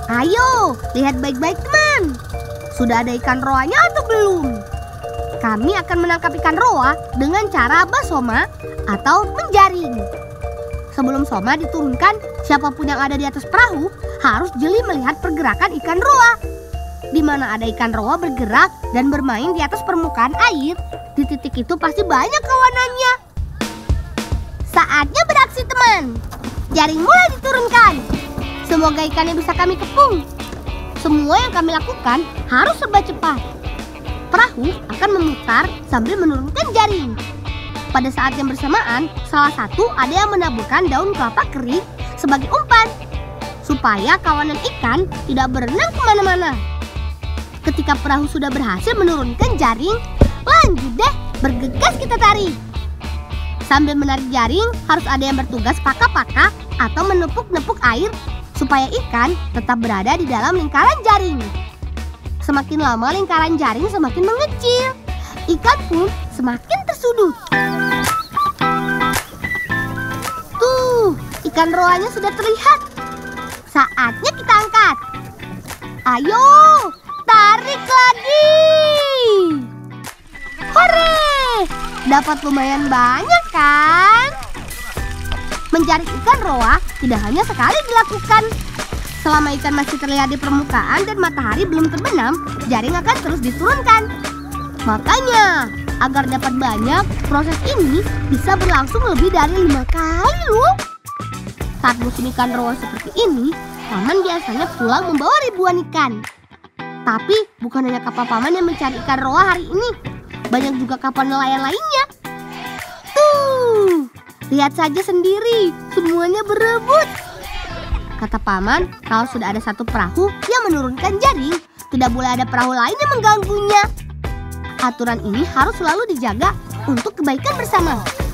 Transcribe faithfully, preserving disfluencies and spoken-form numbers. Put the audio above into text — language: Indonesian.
Ayo, lihat baik-baik teman. Sudah ada ikan roanya atau belum? Kami akan menangkap ikan roa dengan cara basoma atau menjaring. Sebelum soma diturunkan, siapapun yang ada di atas perahu harus jeli melihat pergerakan ikan roa. Di mana ada ikan roa bergerak dan bermain di atas permukaan air, di titik itu pasti banyak kawanannya. Saatnya beraksi teman. Jaring mulai diturunkan. Semoga ikannya bisa kami kepung. Semua yang kami lakukan harus serba cepat. Perahu akan memutar sambil menurunkan jaring. Pada saat yang bersamaan, salah satu ada yang menaburkan daun kelapa kering sebagai umpan, supaya kawanan ikan tidak berenang kemana-mana. Ketika perahu sudah berhasil menurunkan jaring, lanjut deh, bergegas kita tarik. Sambil menarik jaring, harus ada yang bertugas paka-paka atau menepuk-nepuk air supaya ikan tetap berada di dalam lingkaran jaring. Semakin lama lingkaran jaring semakin mengecil, ikan pun semakin tersudut. Tuh, ikan roanya sudah terlihat. Saatnya kita angkat. Ayo, tarik lagi. Hore, dapat lumayan banyak kan? Mencari ikan roa tidak hanya sekali dilakukan. Selama ikan masih terlihat di permukaan dan matahari belum terbenam, jaring akan terus diturunkan. Makanya, agar dapat banyak, proses ini bisa berlangsung lebih dari lima kali loh. Saat musim ikan roa seperti ini, paman biasanya pulang membawa ribuan ikan. Tapi bukan hanya kapal paman yang mencari ikan roa hari ini. Banyak juga kapal nelayan lainnya. Tuh, lihat saja sendiri, semuanya berebut. Kata paman, kalau sudah ada satu perahu yang menurunkan jaring, tidak boleh ada perahu lain yang mengganggunya. Aturan ini harus selalu dijaga untuk kebaikan bersama.